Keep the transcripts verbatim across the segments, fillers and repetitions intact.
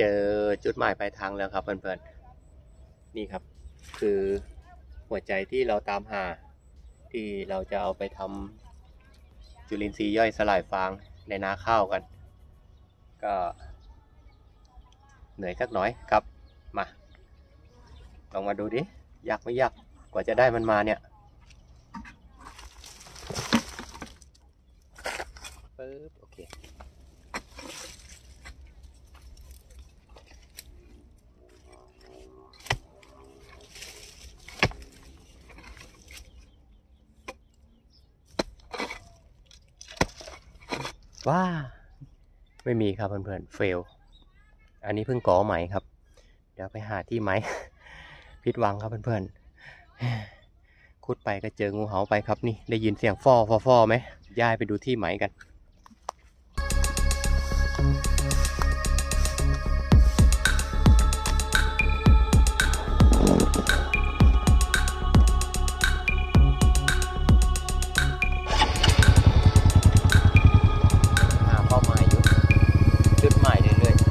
จอจุดหมายปลายทางแล้วครับเพื่อนๆนี่ครับคือหัวใจที่เราตามหาที่เราจะเอาไปทำจุลินทรีย์ย่อยสลายฟางในนาข้าวกันก็เหนื่อยสักหน่อยครับมาลองมาดูดิยากไม่ยากกว่าจะได้มันมาเนี่ยปึ๊บโอเคว้าไม่มีครับเพื่อนๆเฟลอันนี้เพิ่งก่อใหม่ครับเดี๋ยวไปหาที่ไหม ผิดหวังครับเพื่อนๆขุดไปก็เจองูเห่าไปครับนี่ได้ยินเสียงฟอฟอฟอไหมย้ายไปดูที่ไหมกันหาเป้าหมายอยู่จุดหมายเรื่อยๆ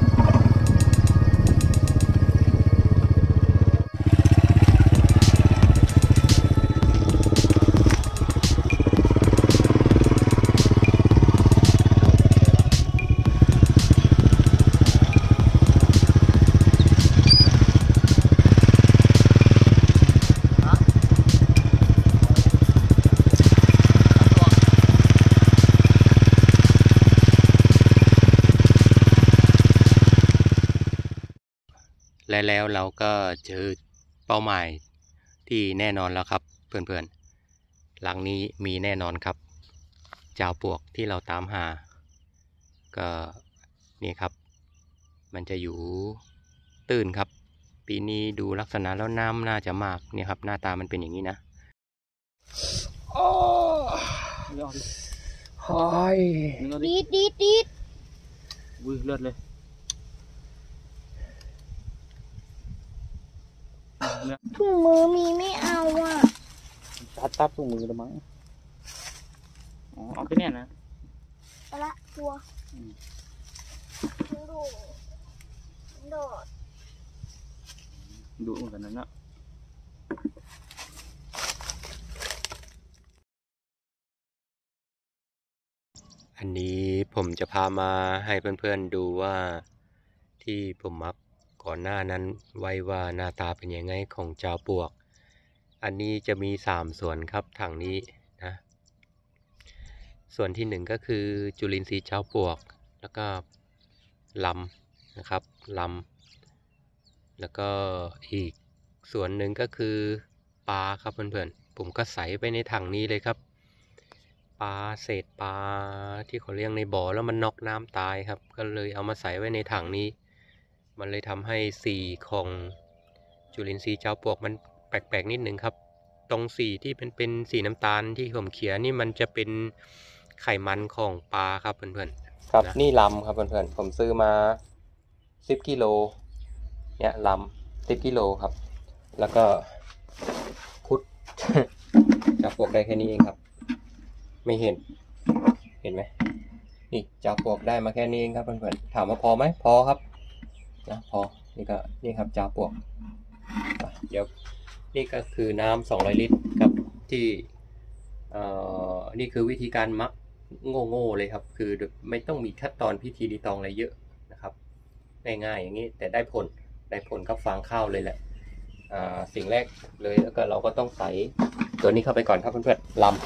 และแล้วเราก็เจอเป้าหมายที่แน่นอนแล้วครับเพื่อนๆหลังนี้มีแน่นอนครับเจ้าปวกที่เราตามหาก็นี่ครับมันจะอยู่ตื้นครับปีนี้ดูลักษณะแล้วน้ำน่าจะมากเนี่ยครับหน้าตามันเป็นอย่างนี้นะโอ้ยดีดดีดดีดอุ้ยเลือดเลยถุงมือมีไม่เอาอ่ะตัดตัดถุงมือละมั้งอ๋อเอาไปเนี่ยนะเอาละตัวดูโดดดูเหมือนกันนั่นนะอันนี้ผมจะพามาให้เพื่อนๆดูว่าที่ผมมักก่อนหน้านั้นไว้ว่าหน้าตาเป็นยังไงของเจ้าปวกอันนี้จะมีสามส่วนครับทางนี้นะส่วนที่หนึ่งก็คือจุลินทรีย์เจ้าปวกแล้วก็ลำนะครับลำแล้วก็อีกส่วนหนึ่งก็คือปลาครับเพื่อนๆผมก็ใส่ไปในถังนี้เลยครับปลาเศษปลาที่เขาเลี้ยงในบ่อแล้วมันน็อกน้ำตายครับก็เลยเอามาใส่ไว้ในถังนี้มันเลยทำให้สีของจุลินทรีย์เจ้าปวกมันแปลกๆนิดนึงครับตรงสีที่เป็นเป็นสีน้ำตาลที่ผมเขียนนี่มันจะเป็นไขมันของปลาครับเพื่อนๆครับนี่ลำครับเพื่อนๆผมซื้อมาสิบกิโลเนี่ยลำสิบกิโลครับแล้วก็คุด เจ้าปวกได้แค่นี้เองครับไม่เห็นเห็นไหมนี่เจ้าปวกได้มาแค่นี้เองครับเพื่อนๆถามว่าพอไหมพอครับนะพอนี่ก็นี่ครับจ่าปวกเดี๋ยวนี่ก็คือน้ำสองร้อยลิตรครับที่เอ่อนี่คือวิธีการมักโง่ๆเลยครับคือไม่ต้องมีขั้นตอนพิธีรีตองอะไรเยอะนะครับง่ายๆอย่างนี้แต่ได้ผลได้ผลกับฟางข้าวเลยแหละอ่าสิ่งแรกเลยแล้วก็เราก็ต้องใส่ตัวนี้เข้าไปก่อนครับเพื่อนๆลำ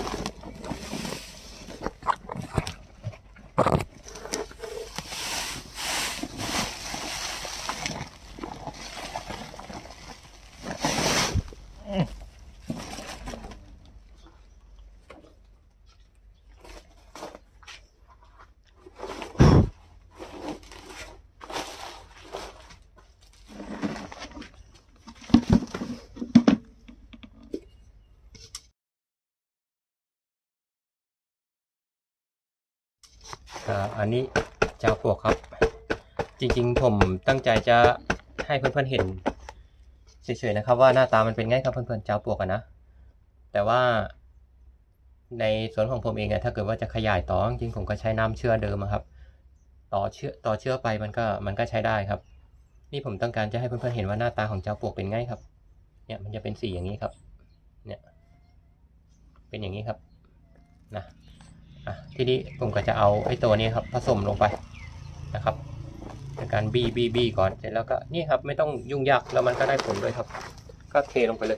อันนี้เจ้าปวกครับจริงๆผมตั้งใจจะให้เพื่อนๆเห็นเฉยๆนะครับว่าหน้าตามันเป็นไงครับเพื่อนๆเจ้าปวกกันนะแต่ว่าในส่วนของผมเองอะถ้าเกิดว่าจะขยายต่อจริงๆผมก็ใช้น้ำเชื่อเดิมครับต่อเชื้อต่อเชื้อไปมันก็มันก็ใช้ได้ครับนี่ผมต้องการจะให้เพื่อนๆเห็นว่าหน้าตาของเจ้าปลวกเป็นไงครับเนี่ยมันจะเป็นสีอย่างนี้ครับเนี่ยเป็นอย่างนี้ครับนะอ่ะทีนี้ผมก็จะเอาไอ้ตัวนี้ครับผสมลงไปนะครับในการบี้บี้บี้ก่อนเสร็จแล้วก็นี่ครับไม่ต้องยุ่งยากแล้วมันก็ได้ผลด้วยครับก็เทลงไปเลย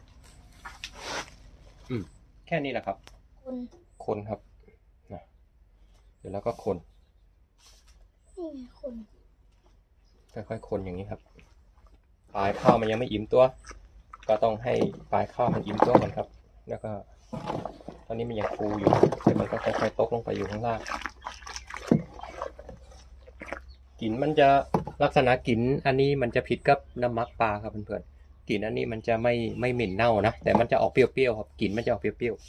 อืมแค่นี้แหละครับคนคนครับนะเสร็จแล้วก็คนนี่ไงคนค่อยๆคนอย่างนี้ครับปลายข้าวมันยังไม่อิ่มตัว ก็ต้องให้ปลายข้าวมันอิ่มตัวก่อนครับ แล้วก็ตอนนี้มันยังฟูอยู่เดี๋ยวมันก็ค่อยๆตกลงไปอยู่ข้างล่างกลิ่นมันจะลักษณะกลิ่นอันนี้มันจะผิดกับน้ำมักปลาครับเพื่อนๆกลิ่นอันนี้มันจะไม่ไม่เหม็นเน่านะแต่มันจะออกเปรี้ยวๆครับกลิ่นมันจะออกเปรี้ยว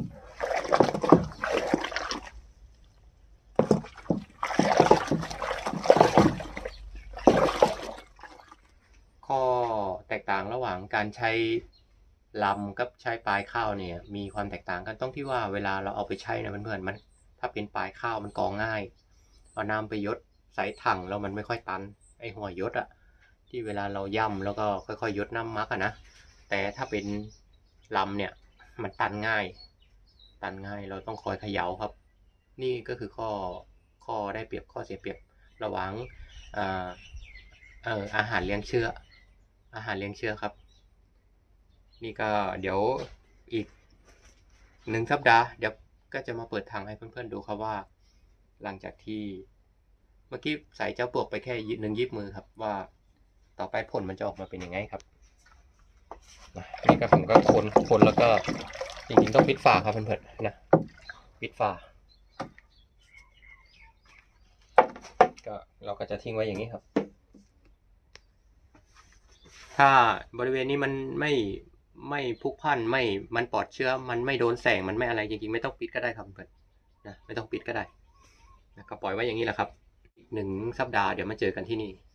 ๆข้อแตกต่างระหว่างการใช้ลำกับใช้ปลายข้าวเนี่ยมีความแตกต่างกันตรงที่ว่าเวลาเราเอาไปใช้นะเพื่อนๆมันถ้าเป็นปลายข้าวมันกรองง่ายเอาน้ำไปยดใส่ถังแล้วมันไม่ค่อยตันไอหัวยดอะที่เวลาเราย่ำแล้วก็ค่อยๆยดน้ำมักอะนะแต่ถ้าเป็นลำเนี่ยมันตันง่ายตันง่ายเราต้องคอยเขย่าครับนี่ก็คือข้อข้อได้เปรียบข้อเสียเปรียบระหว่างอ่าเอ่ออาหารเลี้ยงเชื้ออาหารเลี้ยงเชื้อครับนี่ก็เดี๋ยวอีกหนึ่งสัปดาห์เดี๋ยวก็จะมาเปิดทางให้เพื่อนๆดูครับว่าหลังจากที่เมื่อกี้ใส่เจ้าปลวกไปแค่หนึ่งยิบมือครับว่าต่อไปผลมันจะออกมาเป็นยังไงครับนี่ก็ผมก็คนคนแล้วก็จริงๆต้องปิดฝาครับเพื่อนๆนะปิดฝาก็เราก็จะทิ้งไว้อย่างนี้ครับถ้าบริเวณนี้มันไม่ไม่พุกพันไม่มันปลอดเชื้อมันไม่โดนแสงมันไม่อะไรจริงๆไม่ต้องปิดก็ได้ครับเพื่อนนะไม่ต้องปิดก็ได้นะก็ปล่อยไว้อย่างนี้แหละครับอีกหนึ่งสัปดาห์เดี๋ยวมาเจอกันที่นี่